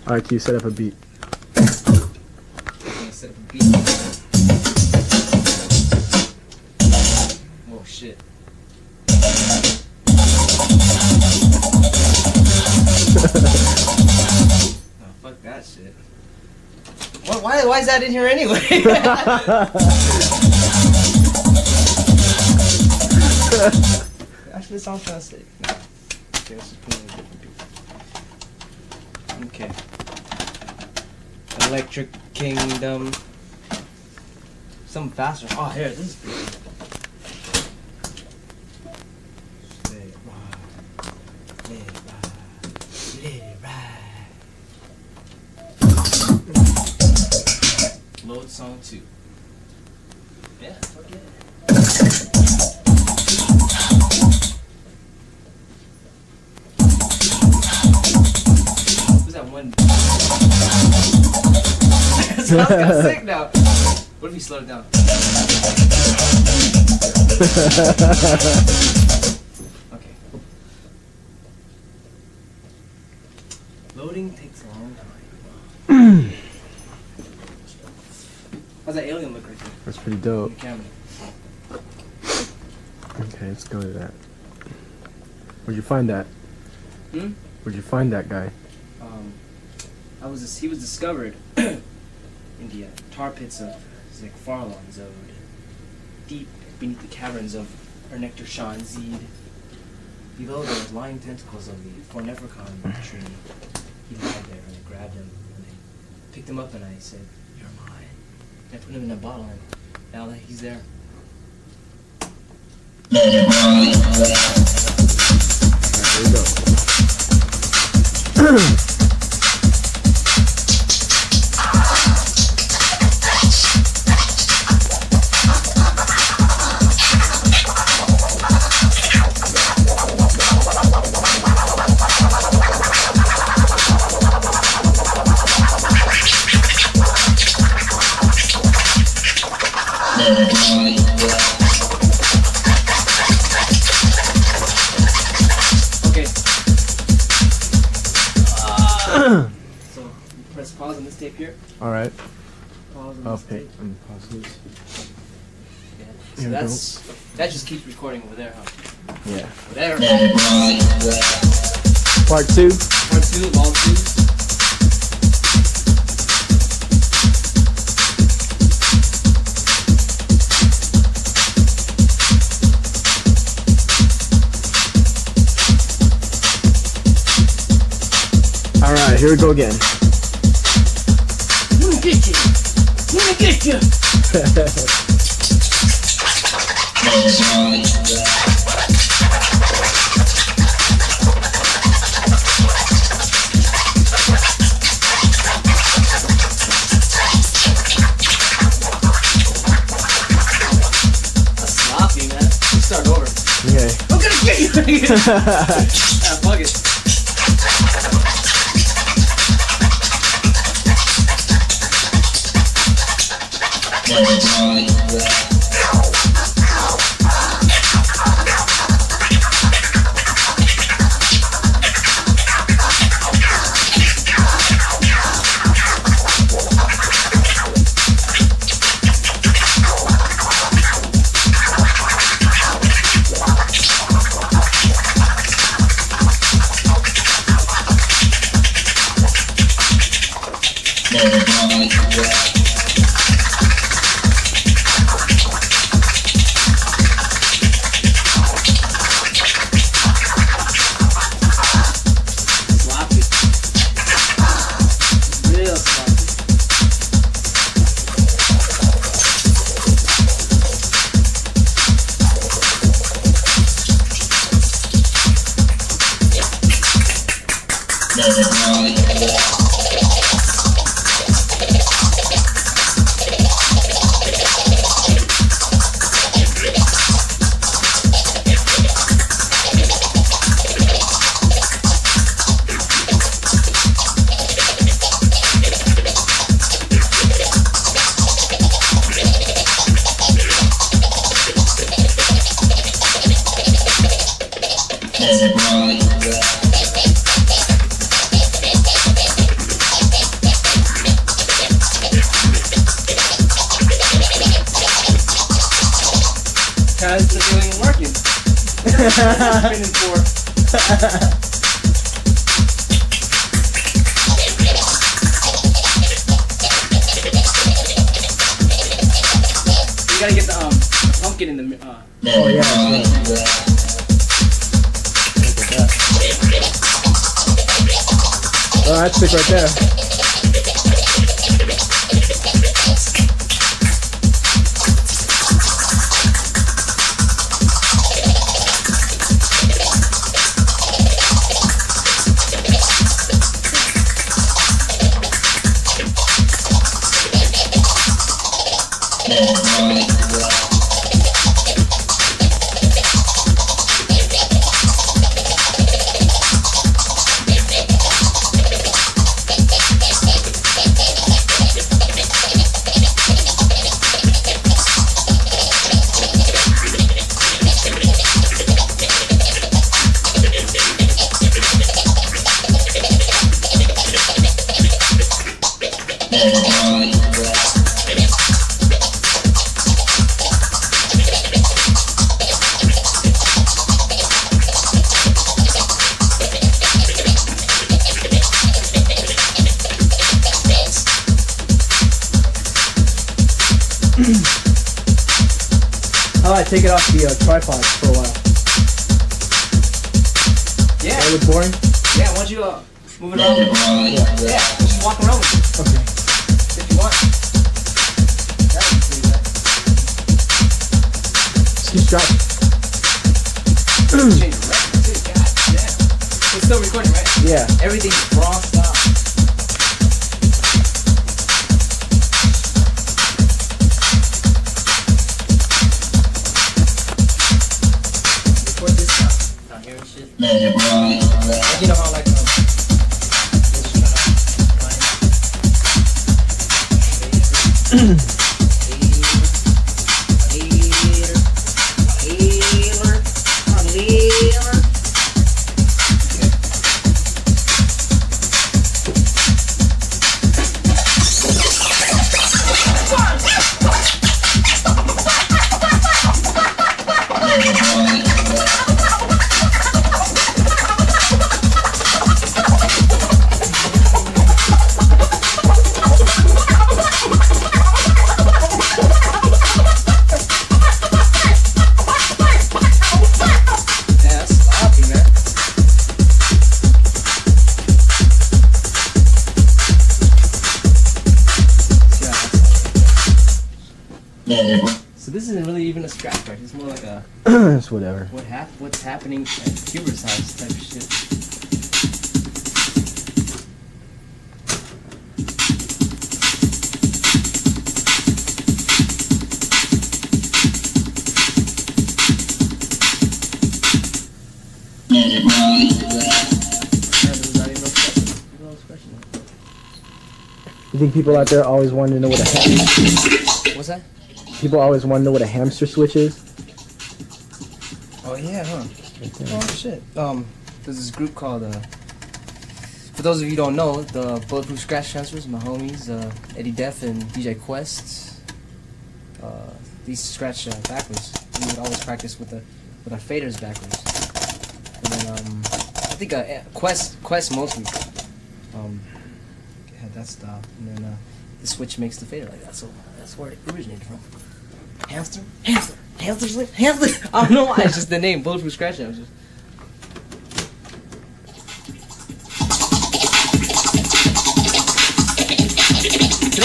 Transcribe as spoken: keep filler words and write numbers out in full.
Alright, can you set up a beat? Set up a beat. Oh shit. Oh, fuck that shit. What, why, why is that in here anyway? Actually, this song's kind of sick. No. Okay, let's just put in a different beat. Okay. Electric Kingdom. Something faster. Oh, here, this is pretty good. Let it ride. Let it ride. Let it ride. Load song two. Yeah, fuck yeah. Who's that one? Sounds kind of sick now. What if you slow it down? Okay. Loading takes a long time. How's that alien look right there? That's pretty dope. On the camera. Okay, let's go to that. Where'd you find that? Hmm? Where'd you find that guy? Um, I was he was discovered in the uh, tar pits of Zekfarlon Zode, deep beneath the caverns of Ernector Shan Zed. Below the lying tentacles of the Fornefercon tree, he lied there, and I grabbed him, and I picked him up, and I said, "You're mine." And I put him in a bottle, and now that he's there. There we go. Okay. So, press pause on this tape here. Alright. Pause on I'll this pay. tape. Um, pause this. Yeah. So Here we that's that just keeps recording over there, huh? Yeah. There. Part two. Part two, long two. Alright, here we go again. I'm gonna get you. I'm gonna get you. That's sloppy, man. Let's start over. Okay. I'm gonna get you. Ah, fuck it. Sloppy. Real sloppy. Spinning for. You gotta get the um the pumpkin in the uh. Oh yeah. yeah. Look at that. Oh, that's sick right there. How about I take it off the uh, tripod for a while? Yeah. That look boring? Yeah. Why don't you uh move it around? Yeah. Yeah. Just walk around with it Okay. if you want. That would be pretty Just keep strap. nice. Change the record too. God damn. It's still recording, right? Yeah. Everything's raw style. Record this down, down here and shit. Like, you know how like um, so this isn't really even a scratch track. It's more like a It's whatever. what hap what's happening at Cuber's house type of shit. Yeah, there's not even no scratch. No scratch in it. You think people out there always want to know what a ham- What's that? people always want to know what a hamster switch is? Oh yeah, huh? Oh shit. Um, there's this group called uh. For those of you who don't know, the Bulletproof Scratch Transfers, my homies, uh, Eddie Def and D J Quest. Uh, these scratch uh, backwards. We would always practice with the with our faders backwards. And then um, I think uh, Quest Quest mostly. Um, had that style, and then uh, the switch makes the fader like that. So that's where it originated from. Hamster, hamster, hamster, hamster. I don't know why. It's just the name Bulletproof Scratch Transfers.